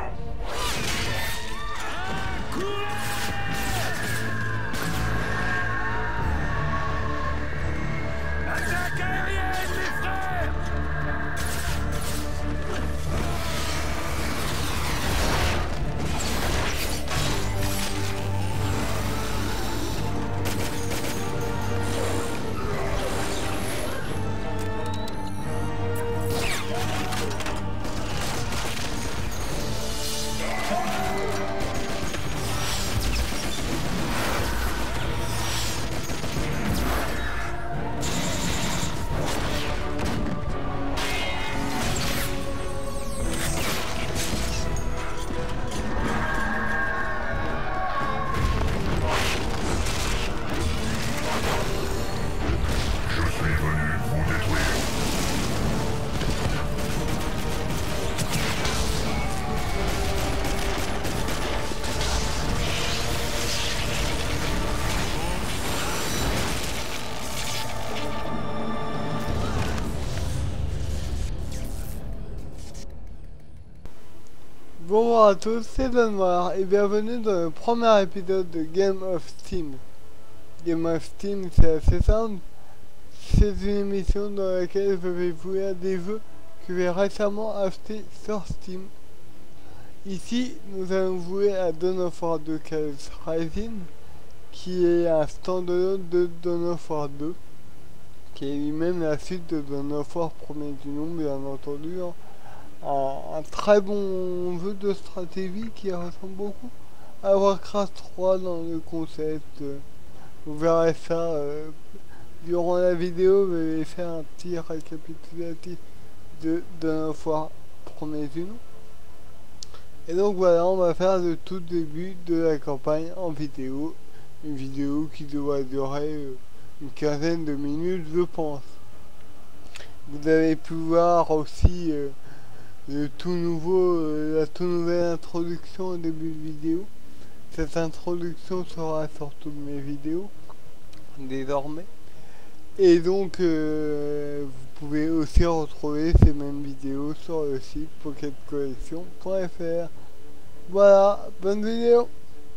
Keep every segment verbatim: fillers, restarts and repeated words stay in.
Attaque aérienne, les frères! Bonjour à tous, c'est Noir et bienvenue dans le premier épisode de Game of Steam. Game of Steam, c'est assez simple. C'est une émission dans laquelle je vais jouer à des jeux que j'ai récemment achetés sur Steam. Ici, nous allons jouer à Dawn of War deux Chaos Rising, qui est un standalone de Dawn of War deux, qui est lui-même la suite de Dawn of War premier du nom, bien entendu. Hein. Un, un très bon jeu de stratégie qui ressemble beaucoup à Warcraft trois dans le concept. Vous verrez ça euh, durant la vidéo. Je vais faire un petit récapitulatif de Dawn of War premier du nom. Et donc voilà, on va faire le tout début de la campagne en vidéo. Une vidéo qui doit durer euh, une quinzaine de minutes, je pense. Vous avez pu voir aussi euh, le tout nouveau, euh, la toute nouvelle introduction au début de vidéo. Cette introduction sera sur toutes mes vidéos, désormais. Et donc, euh, vous pouvez aussi retrouver ces mêmes vidéos sur le site pocket collection point F R. Voilà, bonne vidéo!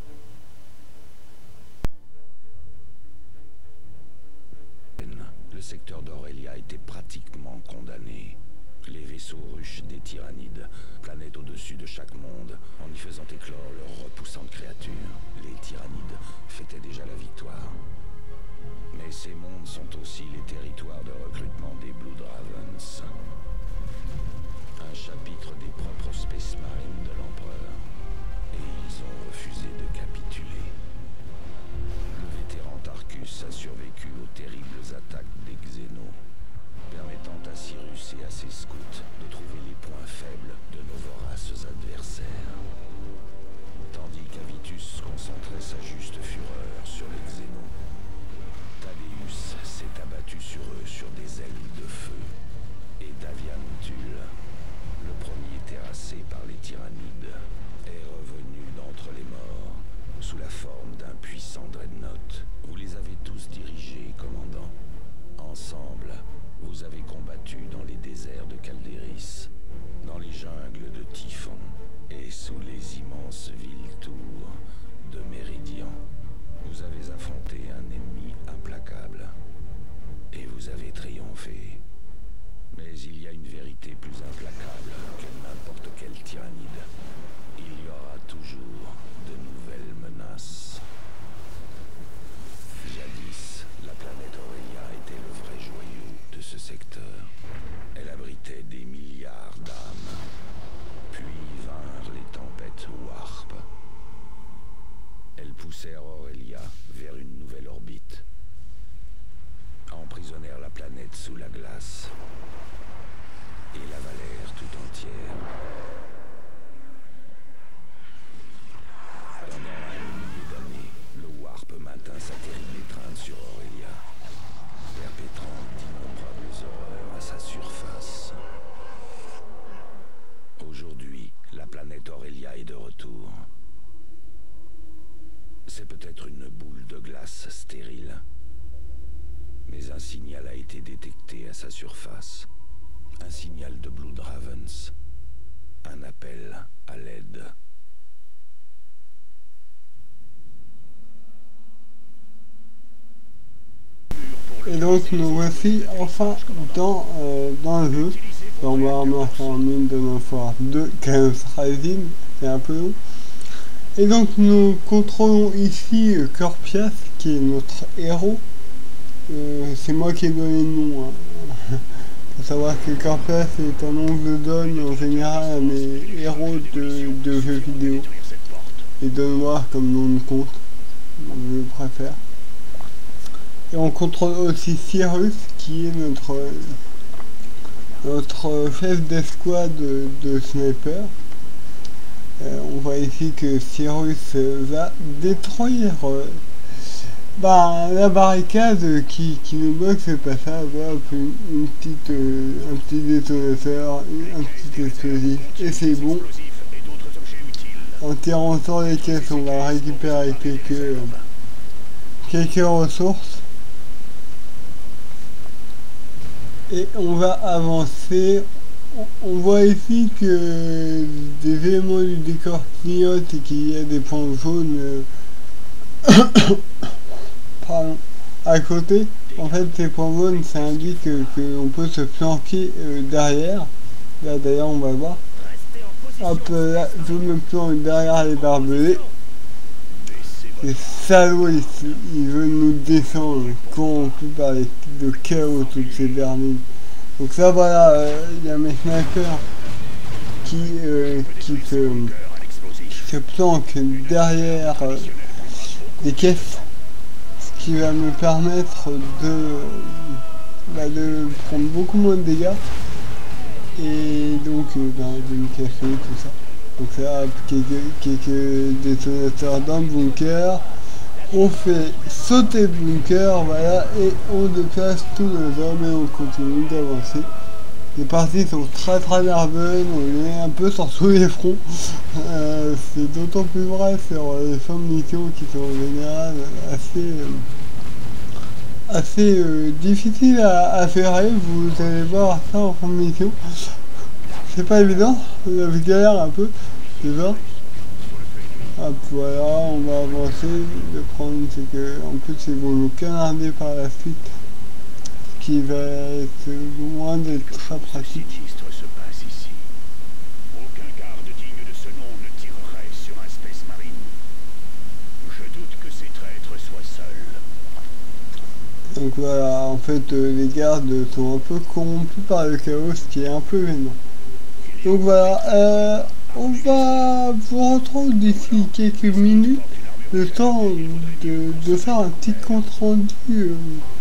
Le secteur d'Aurelia était pratiquement condamné. Les vaisseaux ruches des tyrannides planaient au-dessus de chaque monde en y faisant éclore leurs repoussantes créatures. Les tyrannides fêtaient déjà la victoire. Mais ces mondes sont aussi les territoires de recrutement des Blood Ravens. Un chapitre des propres Space Marines de l'Empereur. Et ils ont refusé de capituler. Le vétéran Tarkus a survécu aux terribles attaques des Xénos, permettant à Cyrus et à ses scouts de trouver les points faibles de nos voraces adversaires. Tandis qu'Avitus concentrait sa juste fureur sur les Xénos, Thaddeus s'est abattu sur eux sur des ailes de feu, et Davian Tull, le premier terrassé par les tyrannides, est revenu d'entre les morts sous la forme d'un puissant dreadnought. Vous les avez tous dirigés, commandant. Ensemble, vous avez combattu dans les déserts de Calderis, dans les jungles de Typhon et sous les immenses villes tours de Méridian. Vous avez affronté un ennemi implacable et vous avez triomphé. Mais il y a une vérité plus implacable que n'importe quelle tyrannide. Il y aura toujours de nouvelles menaces. Jadis, la planète Aurelia était le vrai joyau de ce secteur. Elle abritait des milliards d'âmes. Puis vinrent les tempêtes Warp. Elles poussèrent Aurelia vers une nouvelle orbite. Emprisonnèrent la planète sous la glace et l'avalèrent tout entière. Pendant un millier d'années, le Warp maintint sa terrible étreinte sur Aurelia, perpétrant d'innombrables horreurs à sa surface. Aujourd'hui, la planète Aurelia est de retour. C'est peut-être une boule de glace stérile, mais un signal a été détecté à sa surface. Un signal de Blood Ravens. Un appel à l'aide. tyrannides. Et donc nous voici enfin dans, euh, dans le jeu, dans Warhammer quarante mille Dawn of War deux Chaos Rising, c'est un peu long. Et donc nous contrôlons ici euh, Corpias, qui est notre héros. Euh, c'est moi qui ai donné le nom. Hein. Faut savoir que Corpias est un nom que je donne en général à mes héros de, de jeux vidéo. Et Dawn War comme nom de compte, je préfère. Et on contrôle aussi Cyrus, qui est notre, notre chef d'escouade de, de sniper. Euh, on voit ici que Cyrus euh, va détruire euh, bah, la barricade qui, qui nous bloque ce passage. Voilà, une, une petite, euh, un petit détonateur, un petit explosif, et c'est bon. En tirant sur les caisses, on va récupérer quelques, euh, quelques ressources. Et on va avancer. On voit ici que des éléments du décor clignotent et qu'il y a des points jaunes euh, pardon, à côté. En fait, ces points jaunes, ça indique qu'on peut se flanquer euh, derrière. Là d'ailleurs, on va voir. Hop là, je me planque derrière les barbelés. Les salauds ici, ils veulent nous descendre, corrompus par les types de chaos, toutes ces dernières. Donc ça voilà, il euh, y a mes snipers qui, euh, qui, se, qui se planquent derrière euh, les caisses, ce qui va me permettre de, bah, de prendre beaucoup moins de dégâts et donc euh, bah, de me cacher tout ça. Donc ça, quelques, quelques détonateurs dans le bunker, on fait sauter le bunker, voilà, et on déplace tous nos hommes et on continue d'avancer. Les parties sont très très nerveuses, on est un peu sur tous les fronts. Euh, c'est d'autant plus vrai sur les fins de mission qui sont en général assez, euh, assez euh, difficiles à, à faire. Vous allez voir ça en fin de mission. C'est pas évident, je galère un peu, déjà. Hop, voilà, on va avancer. Le problème c'est que en plus ils vont nous canarder par la suite, ce qui va être loin d'être très pratique. Se passe ici. Aucun garde digne de ce nom ne tirerait sur un Space Marine. Je doute que ces traîtres soient seuls. Donc voilà, en fait euh, les gardes sont un peu corrompus par le chaos, ce qui est un peu gênant. Donc voilà, euh, on va vous retrouver d'ici quelques minutes, le temps de, de faire un petit compte rendu euh,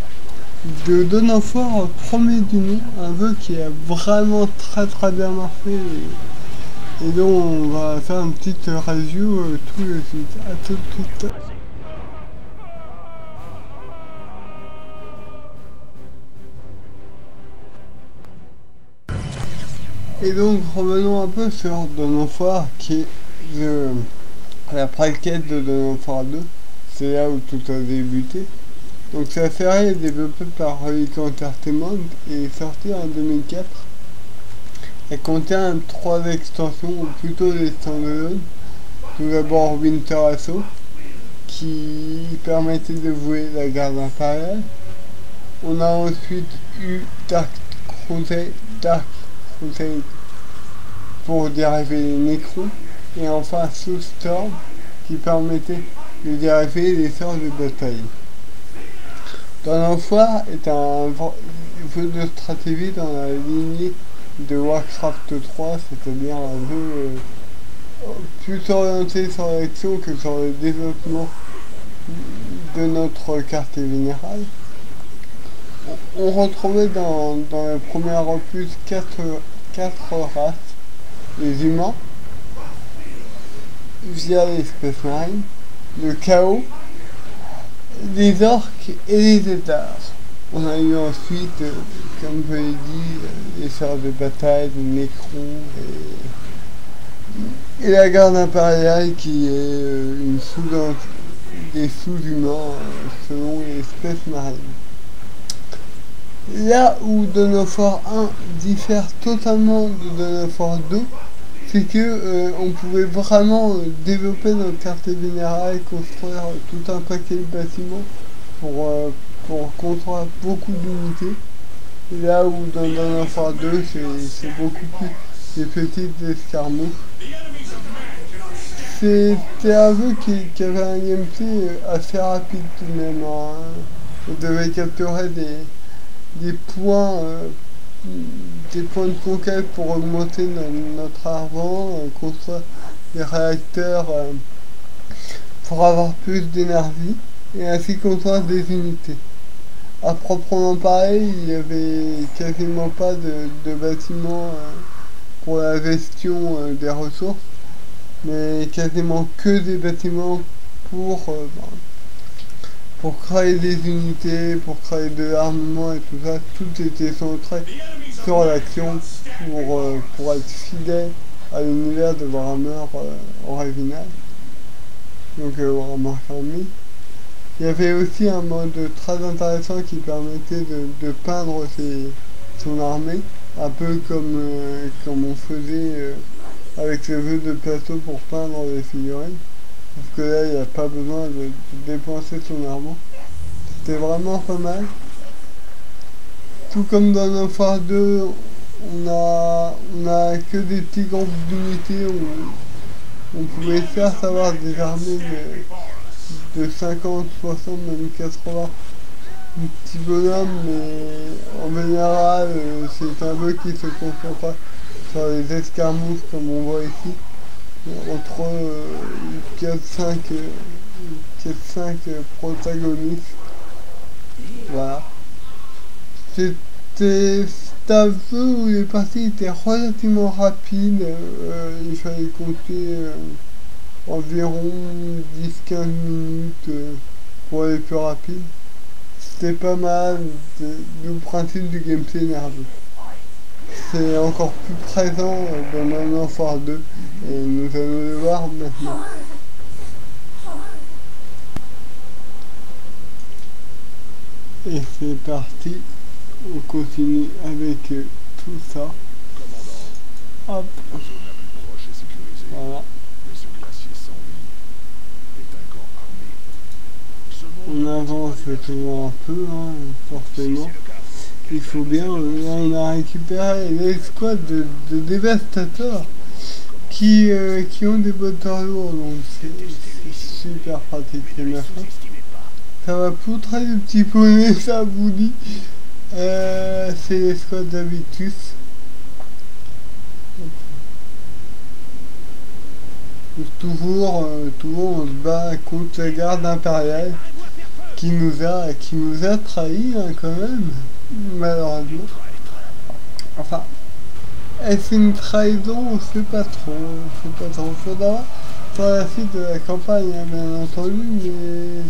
de Dawn of War premier du nom, un jeu qui a vraiment très très bien marché et, et donc on va faire une petite review euh, tout de suite. À tout de suite. Et donc revenons un peu sur Dawn of War qui est de, la préquête de Dawn of War deux, c'est là où tout a débuté. Donc cette série est développée par Relic Entertainment et est sortie en deux mille quatre. Elle contient trois extensions, ou plutôt des standalone. Tout d'abord Winter Assault, qui permettait de jouer la garde impériale. On a ensuite eu Dark Crusade, Dark Crusade pour dériver les Necrons, et enfin Soulstorm qui permettait de dériver les sorts de bataille. Dawn of War est un jeu de stratégie dans la lignée de Warcraft trois, c'est-à-dire un jeu euh, plus orienté sur l'action que sur le développement de notre quartier général. On retrouvait dans, dans le premier opus quatre, quatre races, les humains, via les Space Marines, le chaos, les orques et les étards. On a eu ensuite, euh, comme je l'ai dit, euh, les sorts de bataille, les Necrons et, et la garde impériale qui est euh, une sous des sous-humains euh, selon les Space Marines. Là où Dawn of War un diffère totalement de Dawn of War deux, c'est que euh, on pouvait vraiment euh, développer notre quartier général, construire euh, tout un paquet de bâtiments pour, euh, pour construire beaucoup d'unités. Là où dans Dawn of War deux, c'est beaucoup plus des petites escarmouches. C'était un jeu qui, qui avait un gameplay assez rapide tout de même. Hein. On devait capturer des, des points, euh, des points de conquête pour augmenter no, notre argent, euh, construire des réacteurs euh, pour avoir plus d'énergie et ainsi construire des unités. À proprement parler, il n'y avait quasiment pas de, de bâtiments euh, pour la gestion euh, des ressources, mais quasiment que des bâtiments pour, euh, pour créer des unités, pour créer de l'armement et tout ça. Tout était centré sur l'action pour, euh, pour être fidèle à l'univers de Warhammer euh, original, donc euh, Warhammer quatre mille. Il y avait aussi un mode très intéressant qui permettait de, de peindre ses, son armée, un peu comme, euh, comme on faisait euh, avec les jeux de plateau pour peindre les figurines. Sauf que là, il n'y a pas besoin de, de dépenser son argent. C'était vraiment pas mal. Tout comme dans Dawn of War deux, on a, on a que des petits groupes d'unités où on pouvait faire savoir des armées de, de cinquante, soixante, même quatre-vingts petits bonhommes, mais en général euh, c'est un jeu qui se concentre sur les escarmouches comme on voit ici, entre euh, quatre cinq euh, protagonistes. Voilà. C'était un jeu où les parties étaient relativement rapides, euh, il fallait compter euh, environ dix à quinze minutes euh, pour les plus rapides. C'était pas mal du principe du gameplay nerveux. C'est encore plus présent dans Dawn of War deux et nous allons le voir maintenant. Et c'est parti, on continue avec euh, tout ça. Hop. Voilà. On avance toujours un peu, hein, forcément. Il faut bien, là on a récupéré l'escouade de, de dévastateurs qui, euh, qui ont des moteurs lourds, donc c'est super pratique les machins. Ça va poutrer le petit poney, ça vous dit. Euh, c'est l'escouade d'Habitus. Toujours, euh, toujours on se bat contre la garde impériale qui nous a, qui nous a trahis hein, quand même, malheureusement. Enfin, est-ce une trahison? On sait pas trop, on sait pas trop. Faudra voir sur la suite de la campagne, hein, bien entendu, mais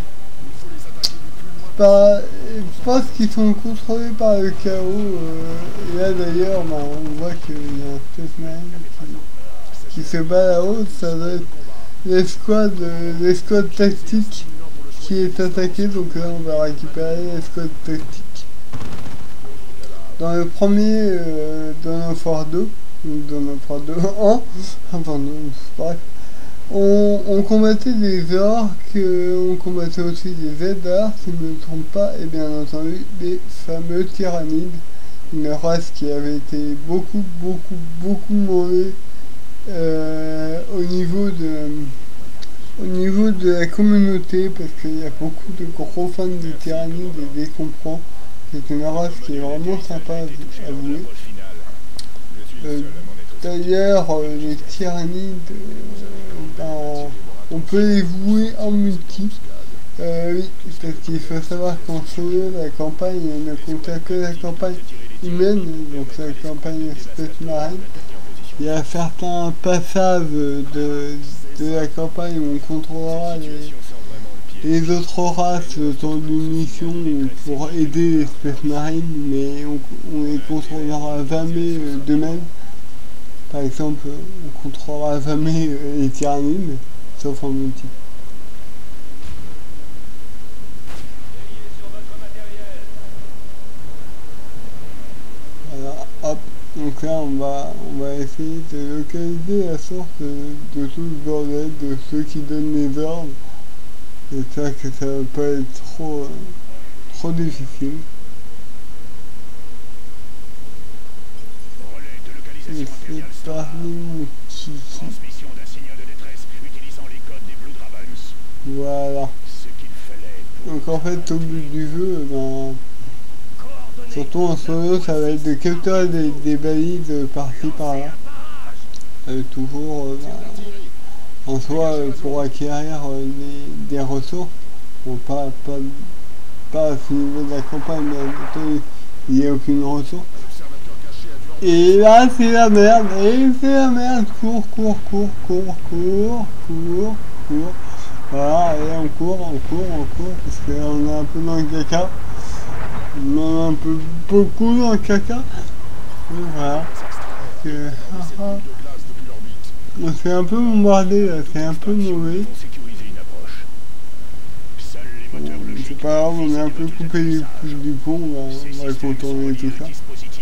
par, je pense qu'ils sont contrôlés par le chaos. Euh, et là d'ailleurs, bah, on voit qu'il y a un Spaceman qui, qui se bat là-haut, ça doit être l'escouade, l'escouade tactique qui est attaquée, donc là on va récupérer l'escouade tactique. Dans le premier, euh, Dawn of War deux, Dawn of War deux un, enfin non, bref, on, on combattait des orques, euh, on combattait aussi des Eldar, si je ne me trompe pas, et bien entendu des fameux tyrannides, une race qui avait été beaucoup, beaucoup, beaucoup demandée euh, au niveau de... Au niveau de la communauté, parce qu'il y a beaucoup de gros fans des tyrannides et des comprends, c'est une race qui est vraiment sympa à jouer. Euh, D'ailleurs, euh, les tyrannides, euh, ben, on peut les jouer en multi. Euh, oui, parce qu'il faut savoir qu'en solo, la campagne ne contient que la campagne humaine, donc la campagne Space Marine. Il y a certains passages de, de la campagne où on contrôlera les, les autres races dans une mission pour aider les Space Marines, mais on, on les contrôlera jamais de même. Par exemple, on contrôlera jamais les tyrannides, sauf en multi. Voilà, hop, on Donc là on va on va essayer de localiser la source de, de tout le bordel, de ceux qui donnent les ordres. J'espère que ça va pas être trop euh, trop difficile. Relais de localisation impériale C'est Star. parti mon kiki. Transmission d'un signal de détresse utilisant les codes des Blue Dragons. Voilà. Ce qu'il fallait pour... Donc en fait au but du jeu, ben, Coordonnées. surtout en solo, ça va être de capturer des, des balises par-ci par-là. Euh, toujours euh, ben, en soi euh, pour acquérir euh, des, des ressources. Bon, pas, pas, pas à ce niveau de la campagne, mais en même temps, il n'y a aucune ressource. Et là c'est la merde, et c'est la merde, cours, cours, cours, cours, cours, cours, cours. Voilà, et on court, on court, on court, parce qu'on est un peu dans le caca. On est un peu beaucoup dans le caca. Et voilà. Que, ah, ah. On s'est un peu bombardé là, c'est un peu mauvais. Bon, c'est pas grave, on est un peu coupé du, du pont, on va, on va contourner tout ça.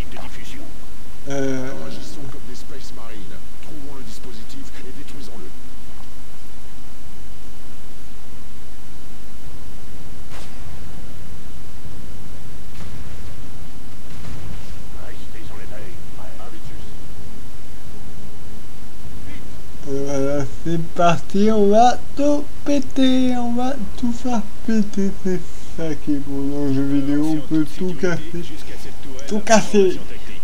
Euh, Agissons comme des Space Marines. Trouvons le dispositif et détruisons-le. Voilà, c'est parti, on va tout péter, on va tout faire péter, c'est ça qui est bon dans le jeu vidéo, on peut tout casser, tout casser.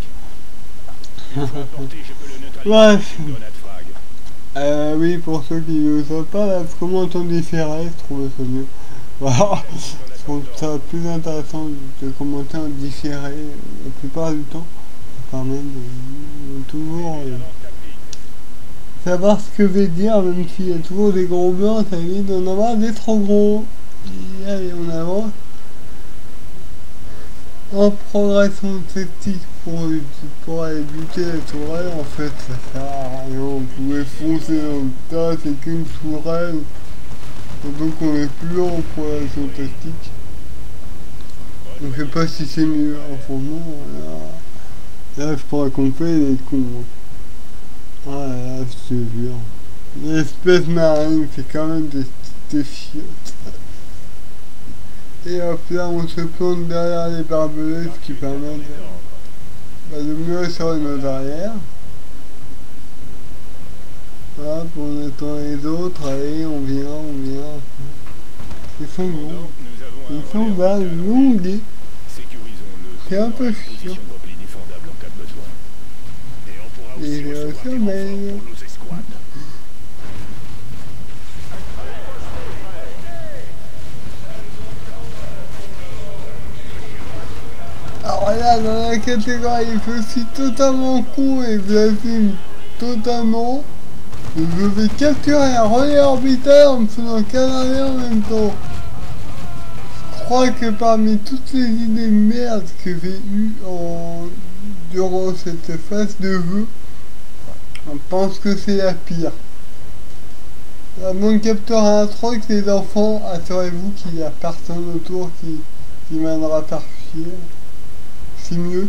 Bref, euh, oui, pour ceux qui ne savent pas, là, comment on différé, je trouve ça mieux. Voilà, je trouve ça plus intéressant de commenter en différé la plupart du temps, ça permet de, de toujours... Euh, savoir ce que je vais dire, même s'il y a toujours des gros blancs, ça évite d'en avoir des trop gros. Et allez, on avance. En progression tactique pour, pour aller buter la tourelle, en fait, ça sert à rien. On pouvait foncer dans le tas, c'est qu'une tourelle. Donc on est plus en progression tactique. Je ne sais pas si c'est mieux. En franchement, là, là je crois qu'on fait des cons. Ah là, je te jure. L'espèce marine, c'est quand même des, des chiottes. Et hop là, on se plante derrière les barbelés, ce qui permet de, bah, de mieux assurer nos arrières. Hop, on attend les autres, allez, on vient, on vient. Ils sont longs. Ils sont bas, longues. C'est un peu chiant. Et le sommeil. Alors là, dans la catégorie, je suis totalement con et blasphème totalement. Je vais capturer un relais orbital en me faisant canarder en même temps. Je crois que parmi toutes les idées merdes que j'ai eues en... durant cette phase de jeu, on pense que c'est la pire. La bonne capteur à un truc, les enfants, assurez-vous qu'il n'y a personne autour qui, qui viendra faire chier. C'est mieux.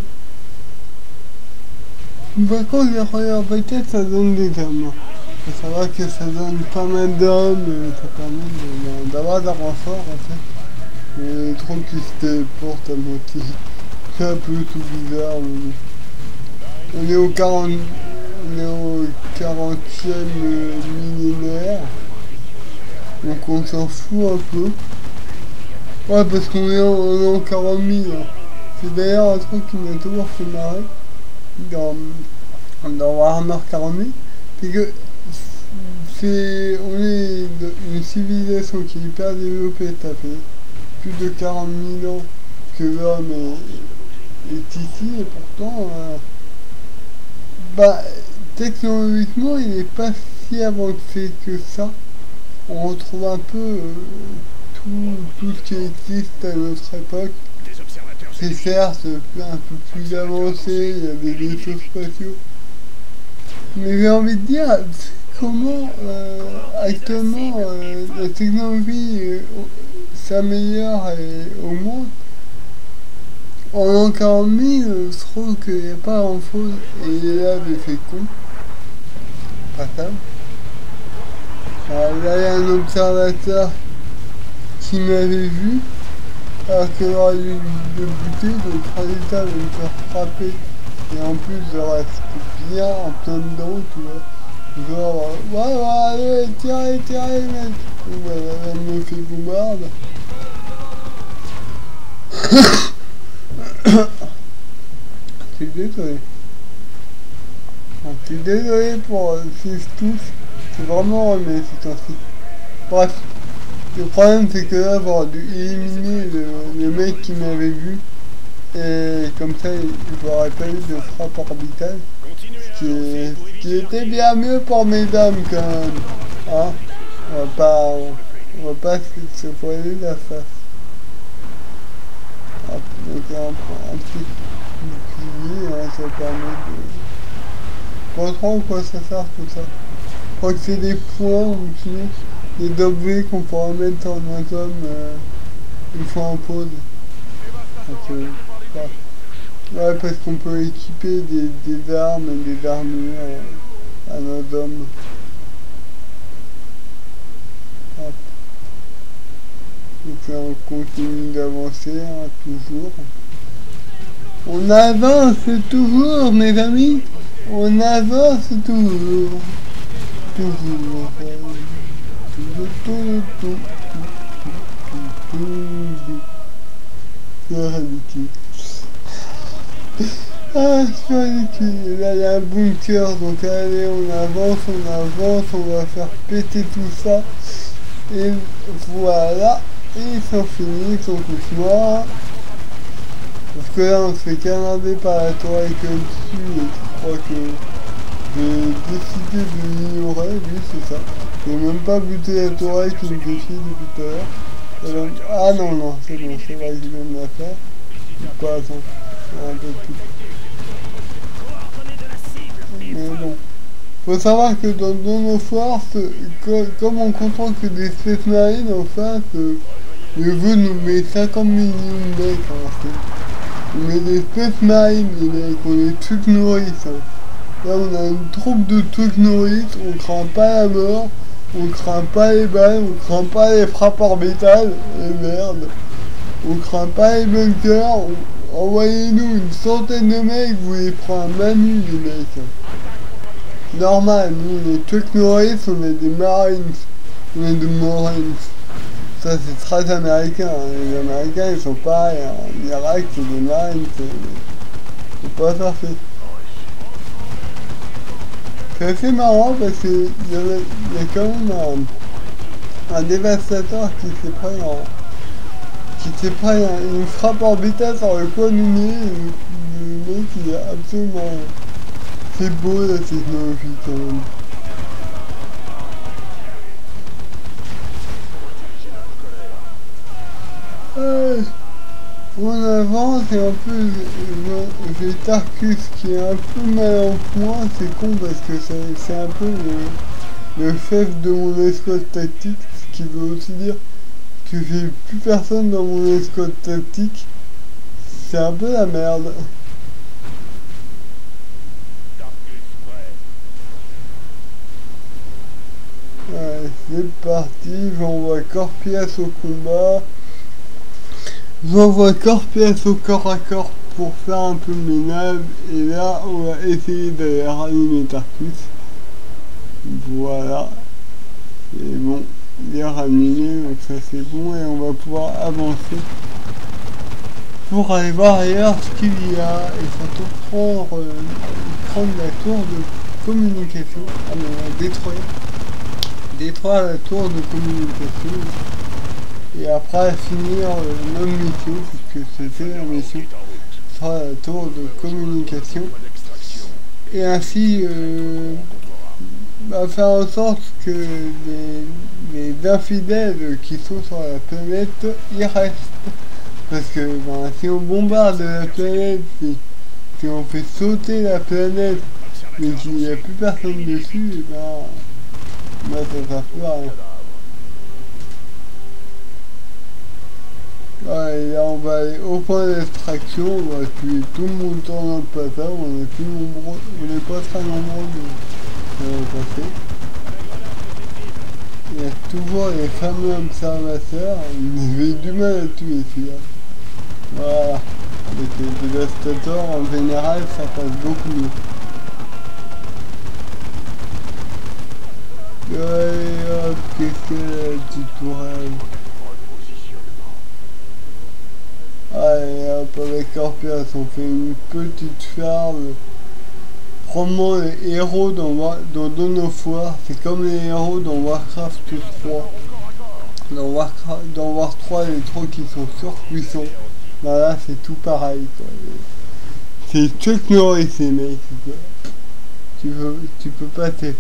Par contre, les royaumes peut-être ça donne des hommes. Il faut savoir que ça donne pas mal d'hommes, ça permet d'avoir des renforts en fait. Mais les troupes qui se téléportent à moitié. C'est un peu tout bizarre. Mais... On est au quarante... On est au quarantième millénaire. Donc on s'en fout un peu. Ouais, parce qu'on est en, en quarante mille. C'est d'ailleurs un truc qui m'a toujours fait marrer dans, dans Warhammer quarante mille. C'est que c'est, on est une civilisation qui est hyper développée. Ça fait plus de quarante mille ans que l'homme est, est ici et pourtant... Euh, bah, technologiquement, il n'est pas si avancé que ça. On retrouve un peu euh, tout, tout ce qui existe à notre époque. C'est certes un peu plus avancé, il y a des vaisseaux spatiaux. Mais j'ai envie de dire, comment euh, actuellement euh, la technologie euh, s'améliore et augmente. En l'an quarante mille, je trouve qu'il n'y a pas grand chose et il est là l'effet con. Pas ça. Alors là, il y a un observateur qui m'avait vu, alors que j'aurais dû le buter, donc résultat de me faire frapper. Et en plus, je reste bien en plein dedans, tu vois. Genre, ouais, ouais, allez, tirez, tirez, mec. Et voilà, elle me fait bombarde. Je suis désolé. Je suis désolé pour euh, si je touche. C'est vraiment remet ce temps-ci. Bref. Le problème c'est que là, j'aurais dû éliminer le, le mec qui m'avait vu. Et comme ça, il n'aurait pas eu de frappe orbitale. Ce qui, est, ce qui était bien mieux pour mes dames quand même. Hein, on va pas, on va pas se, se voiler la face. Hop, donc on prend un petit bouclier, hein, ça permet de... Je comprends quoi ça sert tout ça. Je crois que c'est des points ou sinon des W qu'on pourra mettre en atome euh, une fois en pause. Donc, euh, ouais. Ouais, parce qu'on peut équiper des, des armes et des armures euh, à nos hommes. Hop. Donc là, on continue d'avancer, hein, toujours. On avance toujours, mes amis. On avance toujours. Toujours. C'est ridicule. Ah, c'est ridicule. Là, il y a un bunker, donc allez, on avance, on avance, on va faire péter tout ça. Et voilà. Et ils sont finis, ils sont tous noirs. Parce que là, on se fait canarder par la tour avec le dessus, et je crois que j'ai décidé de l'ignorer, oui, c'est ça. J'ai même pas buté la tour qui me défie depuis tout à l'heure. Ah non, non, c'est bon, c'est vrai que je viens de la faire. Pas, attends, un peu plus. Mais bon. Faut savoir que dans, dans nos forces, comme, comme on comprend que des Space Marines en face, euh, le jeu nous met cinquante millions de mecs en fait. On met des Space Marines, les mecs, on est trucs nourrices. Hein. Là on a une troupe de trucs nourrices, on craint pas la mort, on craint pas les balles, on craint pas les frappes orbitales, et merde. On craint pas les bunkers, on... envoyez-nous une centaine de mecs, vous les prenez à manu les mecs. Normal, nous on est trucs nourrices, on est des Marines, on est des Marines. Ça c'est très américain, hein. Les Américains ils sont pareils, hein. En Irak c'est des Marines, c'est pas parfait. C'est assez marrant parce qu'il y, y a quand même un, un dévastateur qui s'est pris en... qui s'est pris un, une frappe orbitale sur le coin du nez, et le mec il est absolument... C'est beau la technologie quand même. Euh, on avance et un peu j'ai Tarkus qui est un peu mal en point, c'est con parce que c'est un peu le, le chef de mon escouade tactique, ce qui veut aussi dire que j'ai plus personne dans mon escouade tactique. C'est un peu la merde. Ouais, c'est parti, j'envoie Corpias au combat. J'envoie Corpias au corps à corps pour faire un peu le ménage. Et là, on va essayer d'aller ranimer Tarkus. Voilà. C'est bon, il est ranimé, donc ça c'est bon. Et on va pouvoir avancer pour aller voir ailleurs ce qu'il y a. Et surtout prendre, euh, prendre la tour de communication. Ah mais on va détruire. Détruire la tour de communication et après finir euh, notre mission puisque c'était la mission sur la tour de communication et ainsi euh, bah, faire en sorte que les, les infidèles qui sont sur la planète y restent parce que bah, si on bombarde la planète, si, si on fait sauter la planète mais qu'il n'y a plus personne dessus, et bah, bah ça sert plus à rien. Ouais, et là on va aller au point d'extraction, on va tuer tout le monde dans notre passage, on est plus nombreux, on n'est pas très nombreux mais on va passer. Il y a toujours les fameux observateurs, j'ai du mal à tuer celui-là. Voilà, avec les dévastateurs en général ça passe beaucoup mieux. Ouais, hop, qu'est-ce que la petite tourelle. Allez hop, avec Orpheus on fait une petite ferme. Probablement les héros dans, dans Dawn of War, c'est comme les héros dans Warcraft trois. Dans Warcraft, dans War trois, les trolls qui sont surpuissants. Bah là c'est tout pareil quoi. C'est Chuck Norris ces mecs quoi. Tu peux, tu peux pas tester.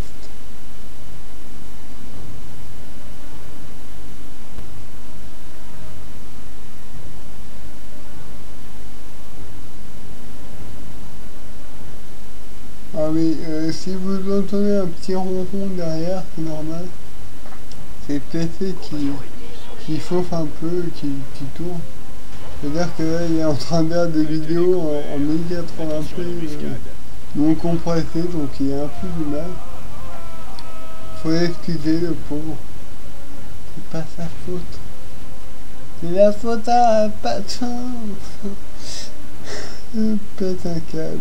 Ah oui, euh, si vous entendez un petit ronron derrière, c'est normal. C'est le P C qui, qui chauffe un peu, qui, qui tourne. C'est-à-dire que là, il est en train de faire des vidéos en, en mille quatre-vingts p euh, non compressé, donc il a un peu du mal. Faut l'excuser, le pauvre. C'est pas sa faute. C'est la faute à pas de chance. Je pète un câble.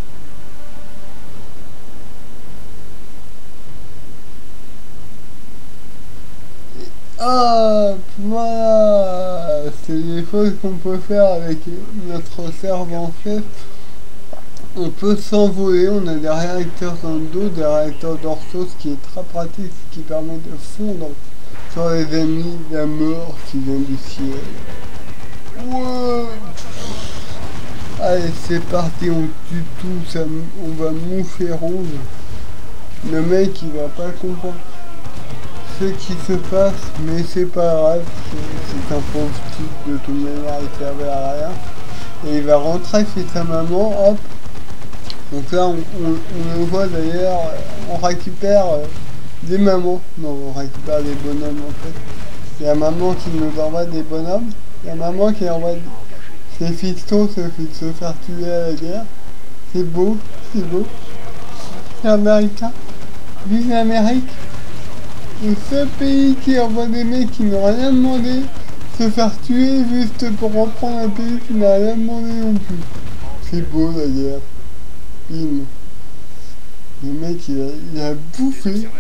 Ah, voilà, c'est des choses qu'on peut faire avec notre servant chef. On peut s'envoler, on a des réacteurs dans le dos, des réacteurs d'Orthos qui est très pratique, qui permet de fondre sur les ennemis, la mort qui vient du ciel. Ouais. Allez, c'est parti, on tue tout, ça, on va moucher rouge. Le mec il va pas comprendre ce qui se passe, mais c'est pas grave, c'est un pauvre type, de toute manière il servait à rien. Et il va rentrer chez sa maman, hop. Donc là on, on, on le voit d'ailleurs, on récupère euh, des mamans, non on récupère des bonhommes en fait. Il y a maman qui nous envoie des bonhommes, il y a maman qui envoie ses fistons se, se faire tuer à la guerre. C'est beau, c'est beau. C'est américain, vive l'Amérique. Le seul pays qui envoie des mecs qui n'ont rien demandé, se faire tuer juste pour reprendre un pays qui n'a rien demandé non plus. C'est beau la guerre. Bim. Le mec il a, il a bouffé.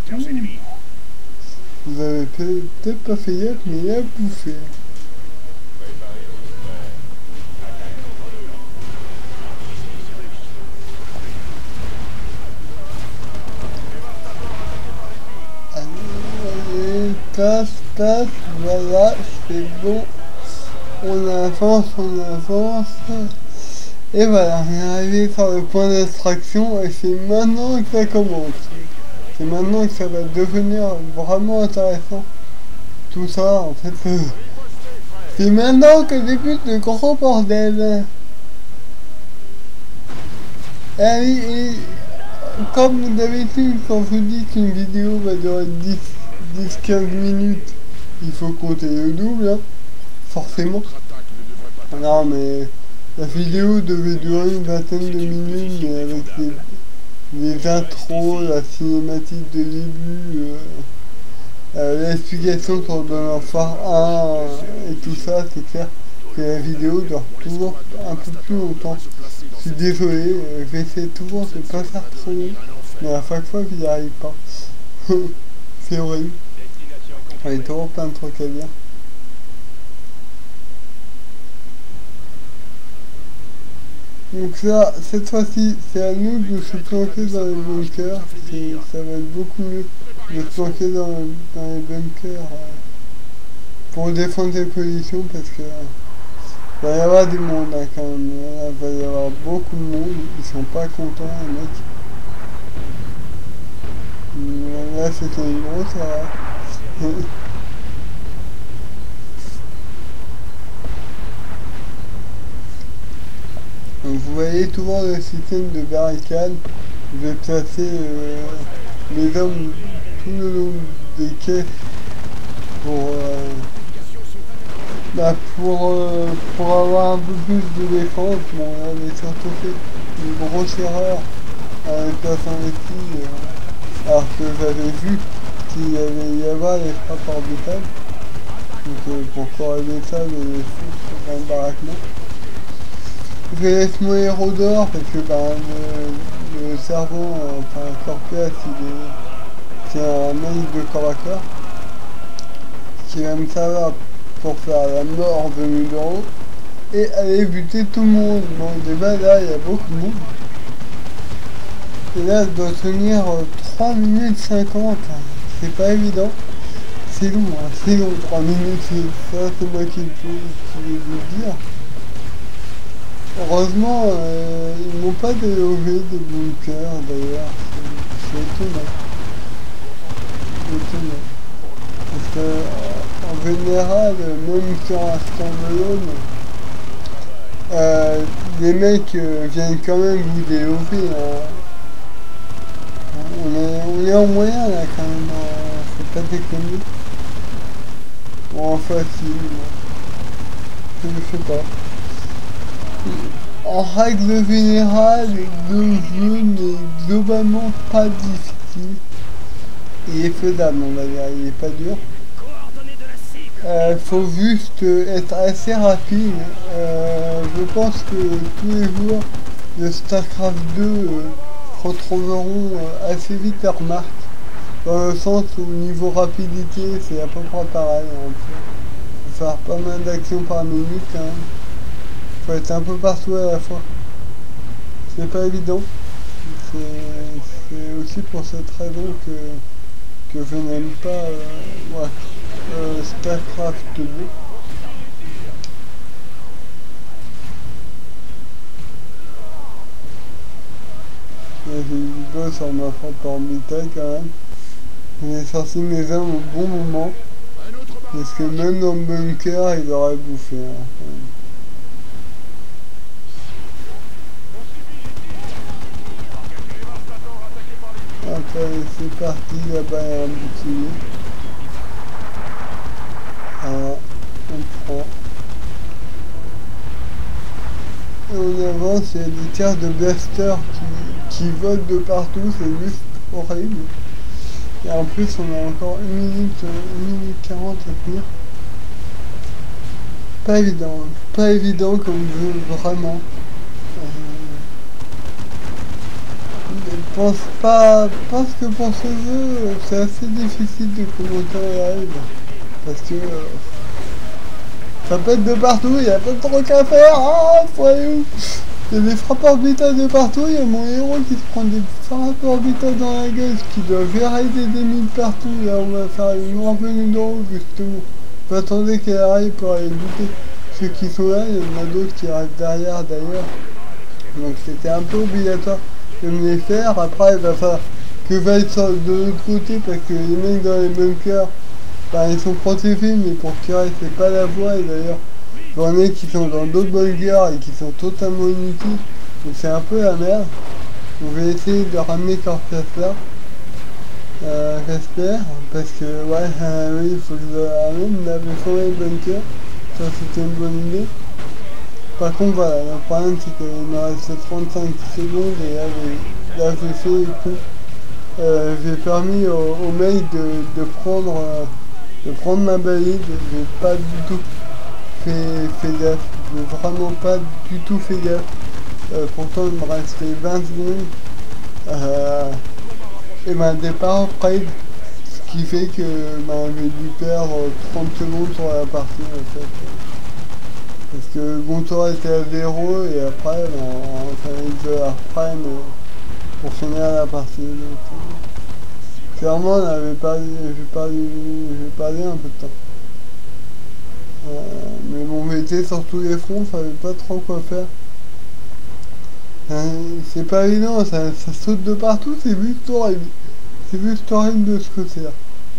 Vous avez peut-être pas fait gaffe, mais il a bouffé. Passe, passe, voilà, c'est bon. On avance, on avance. Et voilà, on est arrivé sur le point d'extraction et c'est maintenant que ça commence. C'est maintenant que ça va devenir vraiment intéressant. Tout ça, en fait, euh, c'est maintenant que débute le gros bordel. Et, et comme d'habitude, quand je vous dis qu'une vidéo va durer dix quinze minutes, il faut compter le double, hein, forcément. Non mais la vidéo devait durer une vingtaine de minutes, mais avec les, les intros, la cinématique de début, euh, euh, l'explication sur Dawn of War un et tout ça, c'est clair que la vidéo dure toujours un peu plus longtemps. Je suis désolé, euh, j'essaie toujours de pas faire trop long, mais à chaque fois j'y arrive pas. C'est horrible. Il y a toujours plein de trucs à dire. Donc là, cette fois-ci, c'est à nous de se planquer dans les bunkers. Ça va être beaucoup mieux de se planquer dans, dans les bunkers euh, pour défendre les positions parce que il va y avoir du monde hein, quand même. Il va y avoir beaucoup de monde. Ils sont pas contents les mecs. Là c'était une grosse erreur. Donc vous voyez toujours le système de barricade. Je vais placer euh, les hommes tout le long des caisses pour euh, bah pour, euh, pour avoir un peu plus de défense, bon, on avait surtout fait une grosse erreur à la place investie, euh, alors que j'avais vu qu'il y allait y avoir les frappes orbitales. Donc euh, pour corriger ça, les choses dans le baraquement. Je laisse mon héros d'or parce que bah, le, le cerveau, enfin Corpias, il est, c'est un mec de corps à corps qui va me servir pour faire la mort de Mudoro et aller buter tout le monde. Donc déjà là, il y a beaucoup de monde. Et là, je dois tenir trois minutes cinquante. C'est pas évident. C'est long, hein, c'est long, trois minutes. Ça, c'est moi qui, qui vais vous le dire. Heureusement, euh, ils n'ont pas délogé des bunkers d'ailleurs. C'est étonnant. C'est étonnant. Parce que, euh, en général, même sur un standalone, euh, les mecs euh, viennent quand même vous déloger. Hein. On est, on est en moyen là quand même. Hein. Faut pas déconner. Bon, en facile. Je ne sais pas. En règle générale, le jeu n'est globalement pas difficile. Il est faisable, on va dire, il est pas dur. Euh, faut juste être assez rapide. Euh, je pense que tous les jours de StarCraft deux euh, retrouveront euh, assez vite leur marque. Dans le sens où niveau rapidité, c'est à peu près pareil. On peut faire pas mal d'actions par minute quand même. Faut être un peu partout à la fois. C'est pas évident. C'est aussi pour cette raison que, que je n'aime pas euh, ouais, euh, StarCraft deux. J'ai du dos sur ma frappe orbitale quand même. J'ai sorti mes armes au bon moment. Parce que même dans le bunker, ils auraient bouffé. Hein, après, c'est parti, là-bas il y a un bouclier. Alors, on prend. Et on avance, il y a des tirs de blaster qui, qui volent de partout, c'est juste horrible. Et en plus, on a encore une minute, une minute quarante à tenir. Pas évident, hein. Pas évident comme jeu, vraiment. Je pense pas, je pense que pour ce jeu, c'est assez difficile de commenter en live. Parce que euh, ça pète de partout, il n'y a pas trop qu'à faire. Ah, faut aller où? Il y a des frappes orbitales de partout, il y a mon héros qui se prend des frappes orbitales dans la gueule, qui doit verrer des ennemis de partout. Là, on va faire une revenue d'en haut, justement. J'attendais qu'elle arrive pour aller buter ceux qui sont là, il y en a d'autres qui arrivent derrière d'ailleurs. Donc c'était un peu obligatoire de me les faire. Après, il va falloir que j'aille de l'autre côté parce que les mecs dans les bunkers, bah, ils sont protégés, mais pour tirer, c'est pas la voie. Et d'ailleurs, j'en ai qui sont dans d'autres bunkers et qui sont totalement inutiles. Donc c'est un peu la merde. On va essayer de ramener Corpias là. Euh, j'espère. Parce que, ouais, euh, oui, il faut que je le ramène. On avait formé le bunker. Ça, c'était une bonne idée. Par contre, voilà, le problème c'est qu'il me reste trente-cinq secondes et là, là j'ai fait tout. Euh, j'ai permis au, au mec de, de, prendre, euh, de prendre ma balise, j'ai pas du tout fait, fait gaffe, j'ai vraiment pas du tout fait gaffe. Euh, pourtant il me restait vingt secondes euh, et ma départ près, ce qui fait que bah, j'ai dû perdre trente secondes sur la partie en fait. Parce que le compteur était à zéro et après on fallait de prime pour finir la partie. Donc, clairement on avait perdu, j'ai perdu, j'ai perdu un peu de temps. Euh, mais bon, j'étais sur tous les fronts, je savais pas trop quoi faire. Euh, c'est pas évident, ça, ça saute de partout, c'est juste horrible. C'est juste horrible de ce côté-là.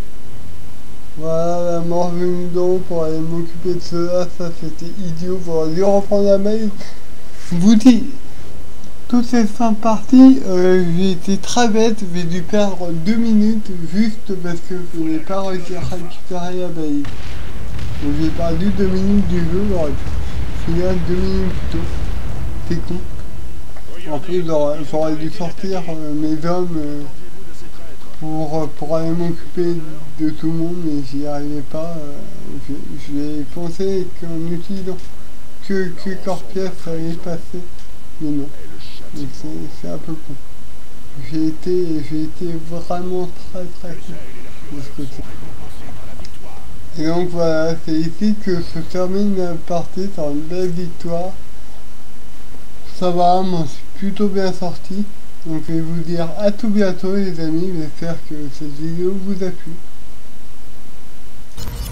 Voilà, la mort venue d'en haut pour aller m'occuper de cela, ça c'était idiot, pour lui reprendre la mail. Je vous dis, toutes ces cinq parties, euh, j'ai été très bête, j'ai dû perdre deux minutes juste parce que je n'ai pas réussi à récupérer la baille. Donc j'ai perdu deux minutes du jeu, j'aurais pu finir deux minutes plus tôt. C'est con. En plus j'aurais, j'aurais dû sortir euh, mes hommes euh, pour, pour aller m'occuper de tout le monde, mais j'y arrivais pas. Euh, je, je l'ai pensé qu'en utilisant que, que Corpief ça allait passer, mais non. Donc c'est, c'est un peu con. J'ai été, j'ai été vraiment très très con de ce côté. Et donc voilà, c'est ici que se termine la partie sur une belle victoire. Ça va, moi je suis plutôt bien sorti. Donc je vais vous dire à tout bientôt les amis, j'espère que cette vidéo vous a plu.